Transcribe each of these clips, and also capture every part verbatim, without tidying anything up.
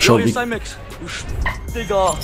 Schau, wie... Digga.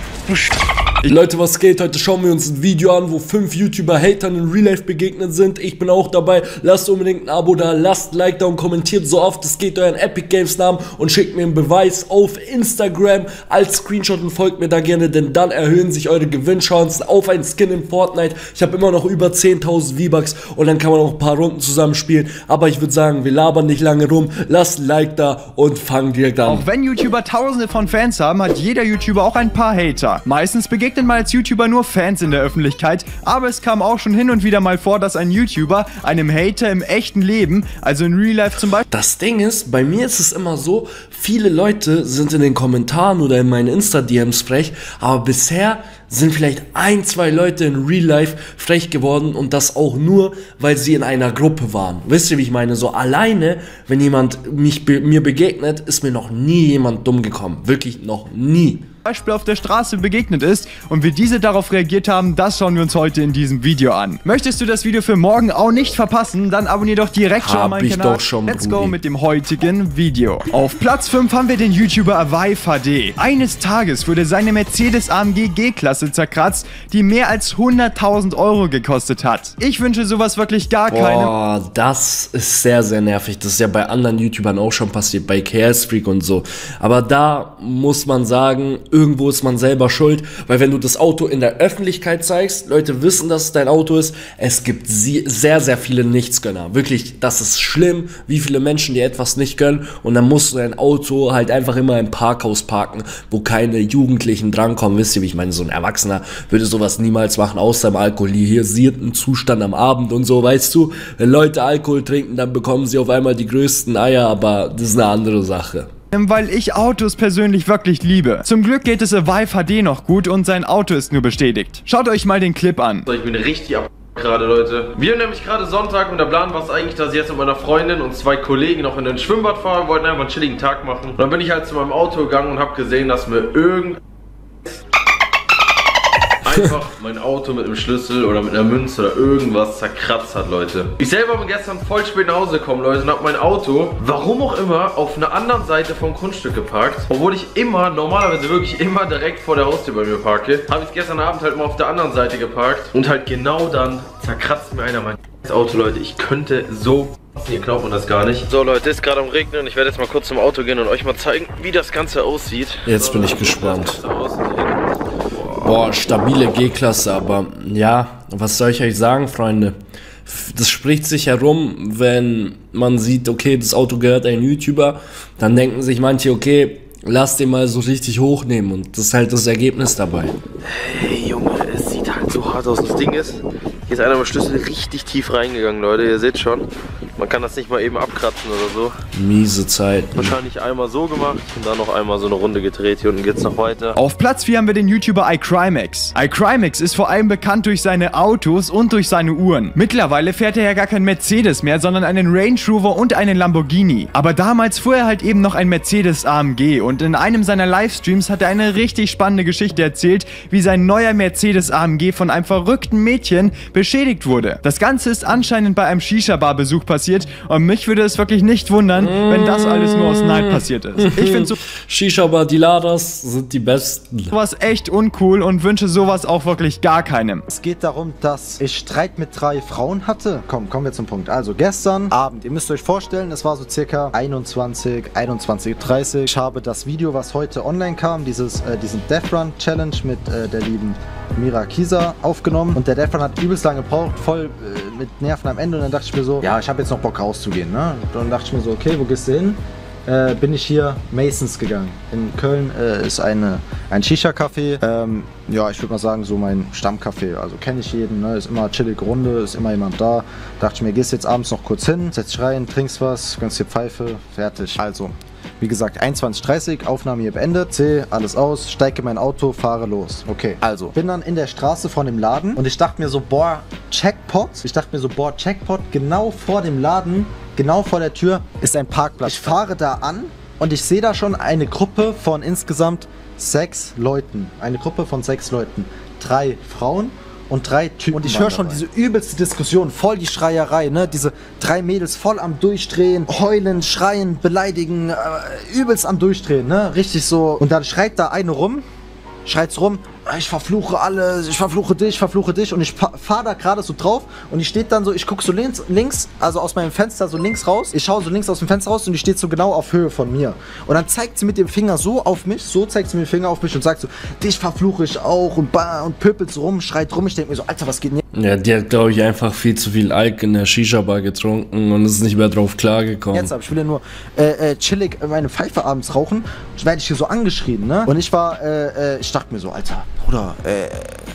Leute, was geht? Heute schauen wir uns ein Video an, wo fünf YouTuber Hatern in Real Life begegnet sind. Ich bin auch dabei. Lasst unbedingt ein Abo da, lasst ein Like da und kommentiert so oft es geht euren Epic Games Namen und schickt mir einen Beweis auf Instagram als Screenshot und folgt mir da gerne, denn dann erhöhen sich eure Gewinnchancen auf ein Skin in Fortnite. Ich habe immer noch über zehntausend V-Bucks und dann kann man auch ein paar Runden zusammenspielen. Aber ich würde sagen, wir labern nicht lange rum. Lasst ein Like da und fangen direkt an. Auch wenn YouTuber tausende von Fans haben, hat jeder YouTuber auch ein paar Hater. Meistens begegnet man als YouTuber nur Fans in der Öffentlichkeit, aber es kam auch schon hin und wieder mal vor, dass ein YouTuber einem Hater im echten Leben, also in Real Life zum Beispiel... Das Ding ist, bei mir ist es immer so, viele Leute sind in den Kommentaren oder in meinen Insta-D Ms frech, aber bisher sind vielleicht ein, zwei Leute in Real Life frech geworden und das auch nur, weil sie in einer Gruppe waren. Wisst ihr, wie ich meine? So alleine, wenn jemand mich, be mir begegnet, ist mir noch nie jemand dumm gekommen. Wirklich noch nie. Beispiel auf der Straße begegnet ist und wie diese darauf reagiert haben, das schauen wir uns heute in diesem Video an. Möchtest du das Video für morgen auch nicht verpassen, dann abonnier doch direkt schon meinen Kanal. Doch schon, Let's go mit dem heutigen Video. Auf Platz fünf haben wir den YouTuber Avive H D. Eines Tages wurde seine Mercedes A M G G-Klasse zerkratzt, die mehr als hunderttausend Euro gekostet hat. Ich wünsche sowas wirklich gar keinem. Boah, das ist sehr, sehr nervig. Das ist ja bei anderen YouTubern auch schon passiert, bei Chaos Freak und so. Aber da muss man sagen, irgendwo ist man selber schuld, weil wenn du das Auto in der Öffentlichkeit zeigst, Leute wissen, dass es dein Auto ist, es gibt sehr, sehr viele Nichtsgönner. Wirklich, das ist schlimm, wie viele Menschen dir etwas nicht gönnen und dann musst du dein Auto halt einfach immer im Parkhaus parken, wo keine Jugendlichen drankommen. Wisst ihr, wie ich meine, so ein Erwachsener würde sowas niemals machen, außer im alkoholisierten Zustand am Abend und so, weißt du. Wenn Leute Alkohol trinken, dann bekommen sie auf einmal die größten Eier, aber das ist eine andere Sache. Weil ich Autos persönlich wirklich liebe. Zum Glück geht es Avive H D noch gut und sein Auto ist nur bestätigt. Schaut euch mal den Clip an. Ich bin richtig ab gerade, Leute. Wir haben nämlich gerade Sonntag und der Plan war es eigentlich, dass ich jetzt mit meiner Freundin und zwei Kollegen noch in ein Schwimmbad fahren, wollten einfach einen chilligen Tag machen. Und dann bin ich halt zu meinem Auto gegangen und habe gesehen, dass mir irgend... einfach mein Auto mit einem Schlüssel oder mit einer Münze oder irgendwas zerkratzt hat, Leute. Ich selber bin gestern voll spät nach Hause gekommen, Leute, und habe mein Auto, warum auch immer, auf einer anderen Seite vom Grundstück geparkt. Obwohl ich immer, normalerweise wirklich immer direkt vor der Haustür bei mir parke, habe ich es gestern Abend halt mal auf der anderen Seite geparkt und halt genau dann zerkratzt mir einer mein Auto, Leute. Ich könnte so... Hier glaubt man das gar nicht. So, Leute, ist gerade am Regnen. Ich werde jetzt mal kurz zum Auto gehen und euch mal zeigen, wie das Ganze aussieht. Jetzt bin ich gespannt. Boah, stabile G-Klasse, aber ja, was soll ich euch sagen, Freunde? Das spricht sich herum, wenn man sieht, okay, das Auto gehört einem YouTuber, dann denken sich manche, okay, lass den mal so richtig hochnehmen und das ist halt das Ergebnis dabei. Hey Junge, es sieht halt so hart aus. Das Ding ist, hier ist einer mit Schlüssel richtig tief reingegangen, Leute, ihr seht schon. Man kann das nicht mal eben abkratzen oder so. Miese Zeit. Wahrscheinlich einmal so gemacht und dann noch einmal so eine Runde gedreht. Hier unten geht's noch weiter. Auf Platz vier haben wir den YouTuber iCrimex. iCrimex ist vor allem bekannt durch seine Autos und durch seine Uhren. Mittlerweile fährt er ja gar kein Mercedes mehr, sondern einen Range Rover und einen Lamborghini. Aber damals fuhr er halt eben noch ein Mercedes A M G und in einem seiner Livestreams hat er eine richtig spannende Geschichte erzählt, wie sein neuer Mercedes A M G von einem verrückten Mädchen beschädigt wurde. Das Ganze ist anscheinend bei einem Shisha-Bar-Besuch passiert und mich würde es wirklich nicht wundern, wenn das alles nur aus Neid passiert ist. Ich finde so Shisha-Bar, die Ladas sind die besten. Sowas echt uncool und wünsche sowas auch wirklich gar keinem. Es geht darum, dass ich Streit mit drei Frauen hatte. Komm, kommen wir zum Punkt. Also gestern Abend, ihr müsst euch vorstellen, es war so circa einundzwanzig, einundzwanzig Uhr dreißig. Ich habe das Video, was heute online kam, dieses, äh, diesen Death Run Challenge mit äh, der lieben Mira Kisa aufgenommen und der Death Run hat übelst lange gebraucht, voll äh, mit Nerven am Ende und dann dachte ich mir so, ja, ich habe jetzt noch Bock rauszugehen, ne? Und dann dachte ich mir so, okay, wo gehst du hin? Äh, bin ich hier Masons gegangen. In Köln äh, ist eine, ein Shisha-Café. Ähm, ja, ich würde mal sagen, so mein Stammcafé. Also kenne ich jeden, ne? Ist immer chillig Runde, ist immer jemand da. Dachte ich mir, gehst jetzt abends noch kurz hin, setz dich rein, trinkst was, gönnst dir Pfeife, fertig. Also, wie gesagt, einundzwanzig Uhr dreißig, Aufnahme hier beendet, C, alles aus, steige in mein Auto, fahre los. Okay, also, bin dann in der Straße von dem Laden und ich dachte mir so, boah, Checkpot. Ich dachte mir so, boah, Checkpot, genau vor dem Laden, genau vor der Tür ist ein Parkplatz. Ich fahre da an und ich sehe da schon eine Gruppe von insgesamt sechs Leuten. Eine Gruppe von sechs Leuten. Drei Frauen und drei Typen. Und ich höre schon diese übelste Diskussion, voll die Schreierei, ne? Diese drei Mädels voll am Durchdrehen, heulen, schreien, beleidigen, äh, übelst am Durchdrehen, ne? Richtig so. Und dann schreit da eine rum, schreit's rum, ich verfluche alles, ich verfluche dich, ich verfluche dich. Und ich fahre da gerade so drauf und die steht dann so, ich gucke so links, links, also aus meinem Fenster so links raus. Ich schaue so links aus dem Fenster raus und die steht so genau auf Höhe von mir. Und dann zeigt sie mit dem Finger so auf mich, so zeigt sie mit dem Finger auf mich und sagt so, dich verfluche ich auch und, und pöpelt so rum, schreit rum. Ich denke mir so, Alter, was geht denn hier? Ja, die hat, glaube ich, einfach viel zu viel Alk in der Shisha-Bar getrunken und ist nicht mehr drauf klargekommen. Jetzt, aber ich will ja nur äh, äh, chillig meine Pfeife abends rauchen, werde ich hier so angeschrien, ne? Und ich war, äh, äh, ich dachte mir so, Alter, Bruder, äh,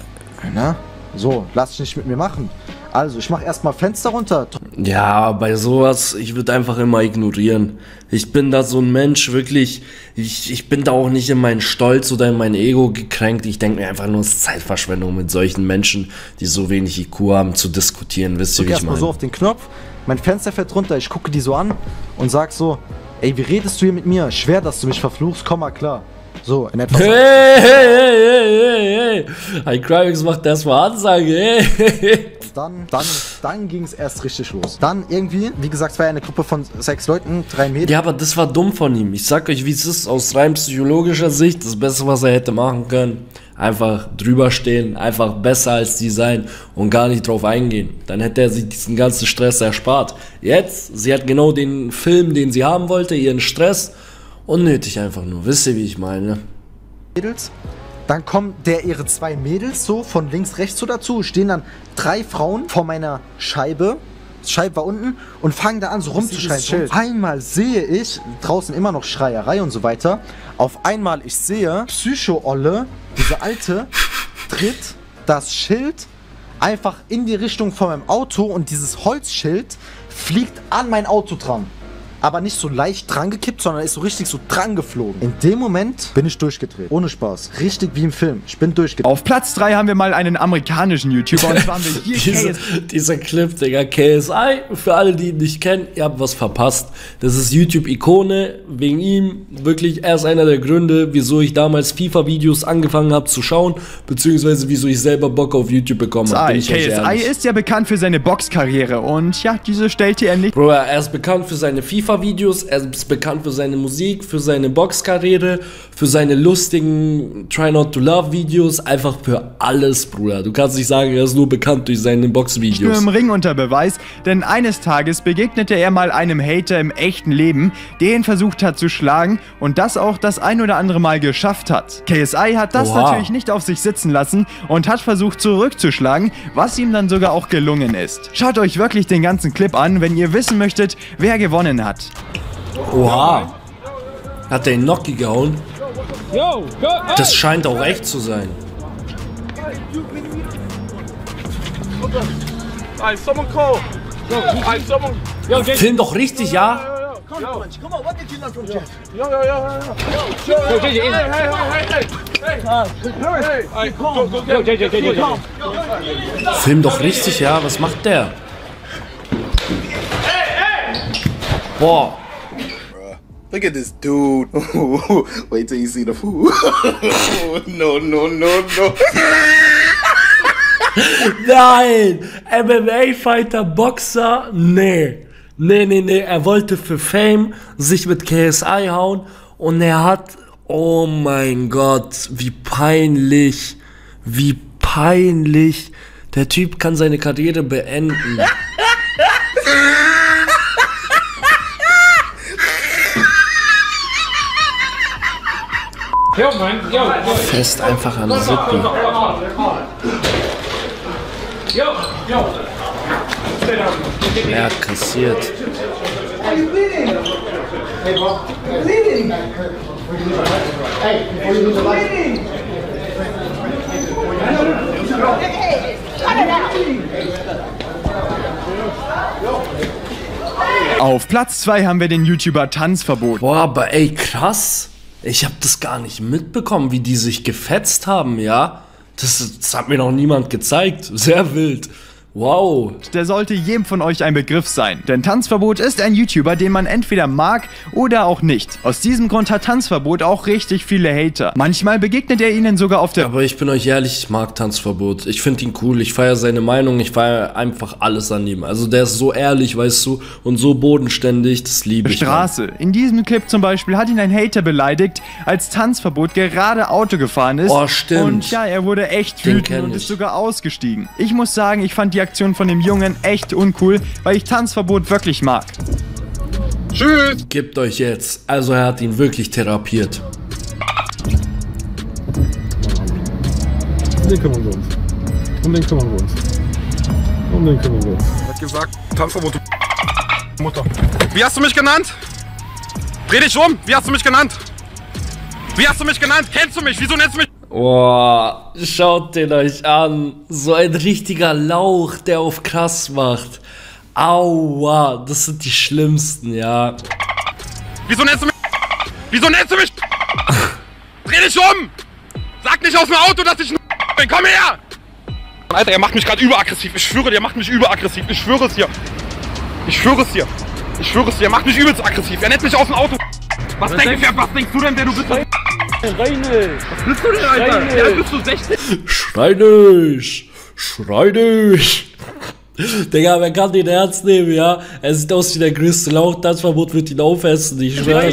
na, so, lass dich nicht mit mir machen. Also, ich mach erstmal Fenster runter. Ja, bei sowas, ich würde einfach immer ignorieren. Ich bin da so ein Mensch, wirklich, ich, ich bin da auch nicht in meinen Stolz oder in mein Ego gekränkt. Ich denke mir einfach nur, es ist Zeitverschwendung mit solchen Menschen, die so wenig I Q haben, zu diskutieren. Wisst ihr, wie ich meine? Erstmal so auf den Knopf, mein Fenster fährt runter, ich gucke die so an und sag so, ey, wie redest du hier mit mir? Schwer, dass du mich verfluchst, komm mal klar. So, in etwas. Hey, hey, hey, hey, hey. iCrimex macht erstmal Ansage, hey. Dann, dann, dann ging es erst richtig los. Dann irgendwie, wie gesagt, es war ja eine Gruppe von sechs Leuten, drei Mädchen. Ja, aber das war dumm von ihm. Ich sag euch, wie es ist, aus rein psychologischer Sicht, das Beste, was er hätte machen können. Einfach drüber stehen, einfach besser als die sein und gar nicht drauf eingehen. Dann hätte er sich diesen ganzen Stress erspart. Jetzt, sie hat genau den Film, den sie haben wollte, ihren Stress. Unnötig einfach nur. Wisst ihr, wie ich meine? Mädels. Dann kommen der ihre zwei Mädels so von links, rechts so dazu. Stehen dann drei Frauen vor meiner Scheibe. Die Scheibe war unten und fangen da an so rumzuschreien. Einmal sehe ich, draußen immer noch Schreierei und so weiter. Auf einmal ich sehe, Psycho-Olle, diese alte, tritt das Schild einfach in die Richtung von meinem Auto und dieses Holzschild fliegt an mein Auto dran. Aber nicht so leicht dran gekippt, sondern ist so richtig so dran geflogen. In dem Moment bin ich durchgedreht. Ohne Spaß. Richtig wie im Film. Ich bin durchgedreht. Auf Platz drei haben wir mal einen amerikanischen YouTuber und zwar haben wir hier Diese, dieser Clip, Digga, K S I, für alle, die ihn nicht kennen, ihr habt was verpasst. Das ist YouTube-Ikone, wegen ihm wirklich erst einer der Gründe, wieso ich damals FIFA-Videos angefangen habe zu schauen, beziehungsweise wieso ich selber Bock auf YouTube bekommen habe. K S I ist ja bekannt für seine Boxkarriere und ja, diese stellte er nicht. Bro, er ist bekannt für seine FIFA Videos, er ist bekannt für seine Musik, für seine Boxkarriere, für seine lustigen Try Not to Love Videos, einfach für alles, Bruder. Du kannst nicht sagen, er ist nur bekannt durch seine Boxvideos. Nur im Ring unter Beweis, denn eines Tages begegnete er mal einem Hater im echten Leben, der ihn versucht hat zu schlagen und das auch das ein oder andere Mal geschafft hat. K S I hat das Oha. natürlich nicht auf sich sitzen lassen und hat versucht zurückzuschlagen, was ihm dann sogar auch gelungen ist. Schaut euch wirklich den ganzen Clip an, wenn ihr wissen möchtet, wer gewonnen hat. Oha. Hat der ihn Gnocchi gehauen? Das scheint auch echt zu sein. Film doch richtig, ja? Film doch richtig, ja? Was macht der? Boah. Look at this dude. Wait till you see the food. No, no, no, no. Nein! M M A-Fighter, Boxer? Nee. Nee, nee, nee. Er wollte für Fame sich mit K S I hauen und er hat... Oh mein Gott, wie peinlich. Wie peinlich. Der Typ kann seine Karriere beenden. Fest einfach an Sippen. Er hat kassiert. Auf Platz zwei haben wir den YouTuber Tanzverbot. Boah, aber ey, krass. Ich hab das gar nicht mitbekommen, wie die sich gefetzt haben, ja? Das, das hat mir noch niemand gezeigt. Sehr wild. Wow. Der sollte jedem von euch ein Begriff sein. Denn Tanzverbot ist ein YouTuber, den man entweder mag oder auch nicht. Aus diesem Grund hat Tanzverbot auch richtig viele Hater. Manchmal begegnet er ihnen sogar auf der... Aber ich bin euch ehrlich, ich mag Tanzverbot. Ich finde ihn cool, ich feiere seine Meinung, ich feiere einfach alles an ihm. Also der ist so ehrlich, weißt du, und so bodenständig, das liebe ich. Straße. Mann. In diesem Clip zum Beispiel hat ihn ein Hater beleidigt, als Tanzverbot gerade Auto gefahren ist. Oh, stimmt. Und ja, er wurde echt Den wütend und ist sogar ausgestiegen. Ich muss sagen, ich fand die Aktion von dem Jungen echt uncool, weil ich Tanzverbot wirklich mag. Tschüss! Gebt euch jetzt. Also er hat ihn wirklich therapiert. Um den kümmern wir uns. Um den kümmern wir uns. Um den kümmern wir uns. Hat gesagt, Tanzverbot, du Mutter. Wie hast du mich genannt? Dreh dich um. Wie hast du mich genannt? Wie hast du mich genannt? Kennst du mich? Wieso nennst du mich? Boah, schaut den euch an. So ein richtiger Lauch, der auf krass macht. Aua, das sind die schlimmsten, ja. Wieso nennst du mich? Wieso nennst du mich? Dreh dich um! Sag nicht aus dem Auto, dass ich bin. Komm her! Alter, er macht mich gerade überaggressiv. Ich schwöre dir, er macht mich überaggressiv. Ich schwöre es dir. Ich schwöre es dir. Ich schwöre es dir, er macht mich übelst aggressiv. Er nennt mich aus dem Auto. Was, was, denkst, was denkst du denn, wer du bist? Reine! Was bist du denn, Alter? Ja, bist du sechzehn? Schrei nicht! Schrei nicht! Digga, wer kann den ernst nehmen, ja? Er sieht aus wie der größte Lauch, Tanzverbot wird ihn aufessen, ich schwör's.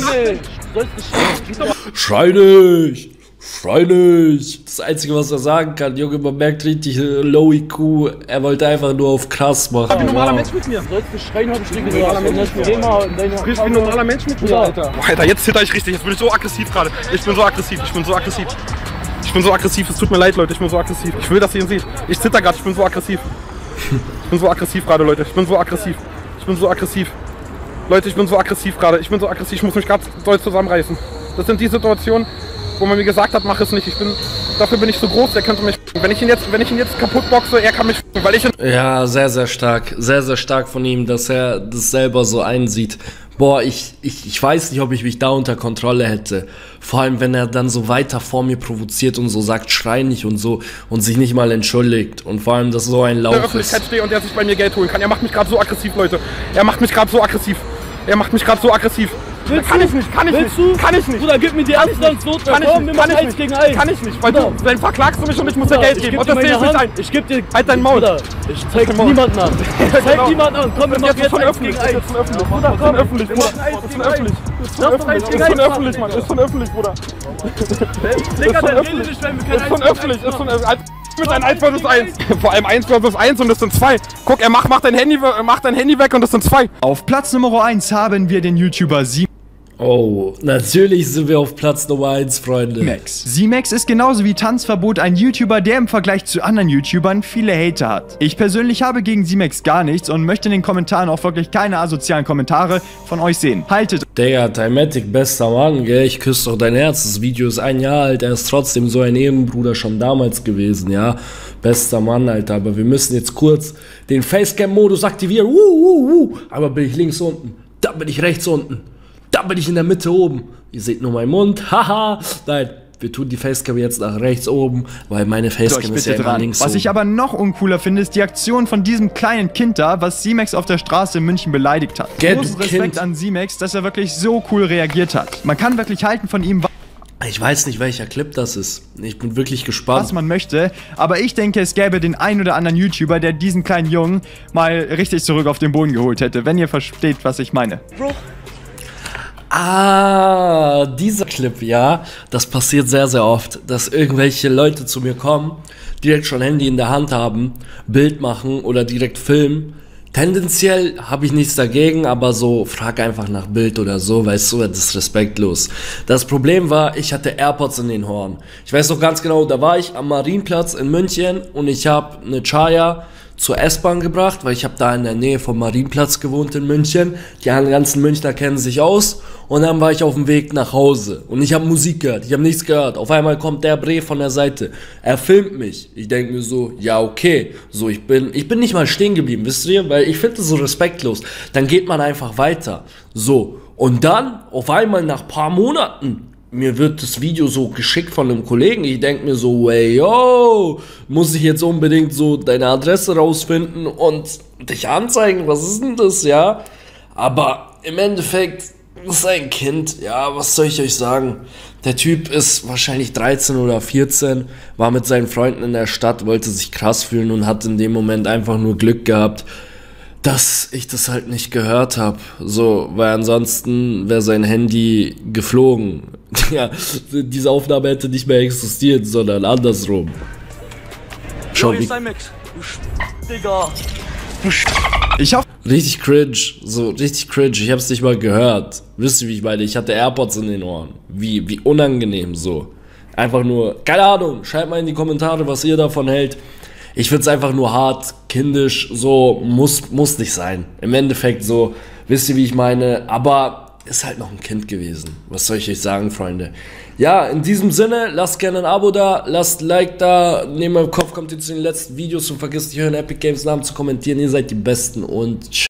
Schrei nicht! Schrei nicht! Das Einzige, was er sagen kann, Junge, man merkt richtig Low I Q, er wollte einfach nur auf krass machen. Ich bin ein normaler Mensch mit mir. Sollst du schreien, hab ich dir gesagt. Ich bin ein normaler Mensch mit mir, Alter. Boah, Alter, jetzt zitter ich richtig, jetzt bin ich so aggressiv gerade. Ich bin so aggressiv, ich bin so aggressiv. Ich bin so aggressiv, es tut mir leid, Leute, ich bin so aggressiv. Ich will, dass ihr ihn seht. Ich zitter gerade, ich bin so aggressiv. Ich bin so aggressiv gerade, Leute. Ich bin so aggressiv. Ich bin so aggressiv. Leute, ich bin so aggressiv gerade. Ich bin so aggressiv. Ich muss mich gerade doll zusammenreißen. Das sind die Situationen, wo man mir gesagt hat, mach es nicht. Ich bin, dafür bin ich so groß, der könnte mich. Wenn ich ihn jetzt, wenn ich ihn jetzt kaputt boxe, er kann mich, weil ich. Ja, sehr, sehr stark. Sehr, sehr stark von ihm, dass er das selber so einsieht. Boah, ich, ich, ich weiß nicht, ob ich mich da unter Kontrolle hätte. Vor allem, wenn er dann so weiter vor mir provoziert und so sagt, schrei nicht und so und sich nicht mal entschuldigt. Und vor allem, dass so ein Lauch ist. In der Öffentlichkeit stehe und der sich bei mir Geld holen kann. Er macht mich gerade so aggressiv, Leute. Er macht mich gerade so aggressiv. Er macht mich gerade so aggressiv. Willst kann du? ich nicht, kann ich Willst nicht, du? kann ich nicht. Bruder, gib mir die Anstandsnote. Kann ich nicht, kann ich nicht, gegen eins. kann ich nicht, weil du, dann verklagst du mich und ich muss dir Bruder, Geld ich geben. geb Und dir das sehe ich meine nicht ein. Hand. Ich geb dir... Halt dein Maul. Bruder, ich zeig Dein Maul. niemanden an. Ich zeig Genau. niemanden an. Komm, wir machen Jetzt ist jetzt schon eins öffentlich, gegen das eins. ist schon öffentlich. Bruder, Das ist komm. schon öffentlich, Wir Bruder. machen eins Das ist gegen schon eins. öffentlich. Das ist schon Lass uns eins öffentlich, gegen das ist schon eins öffentlich, Mann. Das ist schon öffentlich, Bruder. Digga, schon dann rede öffentlich. nicht, wenn wir Das ist kein schon eins öffentlich, gegen das ist eins schon öffentlich. Mit einem eins versus eins. Vor allem eins versus eins und das sind zwei. Guck, er macht, macht, dein Handy, macht dein Handy weg und das sind zwei. Auf Platz Nummer eins haben wir den YouTuber Z Oh, natürlich sind wir auf Platz Nummer eins, Freunde. Max. Z-Max ist genauso wie Tanzverbot ein YouTuber, der im Vergleich zu anderen YouTubern viele Hater hat. Ich persönlich habe gegen Z-Max gar nichts und möchte in den Kommentaren auch wirklich keine asozialen Kommentare von euch sehen. Haltet. Digga, Timatic, bester Mann, gell, ich küsse doch dein Herz. Das Video ist ein Jahr alt, er ist trotzdem so ein Ehrenbruder schon damals gewesen, ja. Bester Mann, Alter, aber wir müssen jetzt kurz den Facecam-Modus aktivieren. Uh, uh, uh. Aber bin ich links unten, da bin ich rechts unten. Da bin ich in der Mitte oben. Ihr seht nur meinen Mund. Haha. Nein, wir tun die Facecam jetzt nach rechts oben, weil meine Facecam ist ja immer links Was oben. ich aber noch uncooler finde, ist die Aktion von diesem kleinen Kind da, was Z-Max auf der Straße in München beleidigt hat. Gell, Großen du Respekt Kind. an Z-Max, dass er wirklich so cool reagiert hat. Man kann wirklich halten von ihm, Ich weiß nicht, welcher Clip das ist. Ich bin wirklich gespannt. was man möchte, aber ich denke, es gäbe den ein oder anderen YouTuber, der diesen kleinen Jungen mal richtig zurück auf den Boden geholt hätte, wenn ihr versteht, was ich meine. Bro. Ah, dieser Clip, ja, das passiert sehr, sehr oft, dass irgendwelche Leute zu mir kommen, direkt schon Handy in der Hand haben, Bild machen oder direkt filmen. Tendenziell habe ich nichts dagegen, aber so, frag einfach nach Bild oder so, weißt du, das ist respektlos. Das Problem war, ich hatte AirPods in den Ohren. Ich weiß noch ganz genau, da war ich am Marienplatz in München und ich habe eine Chaya zur S-Bahn gebracht, weil ich habe da in der Nähe vom Marienplatz gewohnt in München. Die ganzen Münchner kennen sich aus und dann war ich auf dem Weg nach Hause und ich habe Musik gehört, ich habe nichts gehört. Auf einmal kommt der Bre von der Seite, er filmt mich. Ich denke mir so, ja okay, so ich bin, ich bin nicht mal stehen geblieben, wisst ihr, weil ich finde das so respektlos. Dann geht man einfach weiter, so und dann auf einmal nach paar Monaten mir wird das Video so geschickt von einem Kollegen. Ich denke mir so, wey, yo, muss ich jetzt unbedingt so deine Adresse rausfinden und dich anzeigen? Was ist denn das, ja? Aber im Endeffekt ist ein Kind, ja, was soll ich euch sagen? Der Typ ist wahrscheinlich dreizehn oder vierzehn, war mit seinen Freunden in der Stadt, wollte sich krass fühlen und hat in dem Moment einfach nur Glück gehabt, dass ich das halt nicht gehört habe. So, weil ansonsten wäre sein Handy geflogen. Ja, diese Aufnahme hätte nicht mehr existiert, sondern andersrum. Schau, wie... Ich hoffe... Richtig cringe, so richtig cringe, ich hab's nicht mal gehört. Wisst ihr, wie ich meine? Ich hatte AirPods in den Ohren. Wie, wie unangenehm so. Einfach nur, keine Ahnung, schreibt mal in die Kommentare, was ihr davon hält. Ich find's einfach nur hart, kindisch, so, muss, muss nicht sein. Im Endeffekt so, wisst ihr, wie ich meine? Aber ist halt noch ein Kind gewesen. Was soll ich euch sagen, Freunde? Ja, in diesem Sinne, lasst gerne ein Abo da, lasst ein Like da, nehmt mal im Kopf, kommt ihr zu den letzten Videos und vergesst nicht, euren Epic Games Namen zu kommentieren. Ihr seid die Besten und ciao.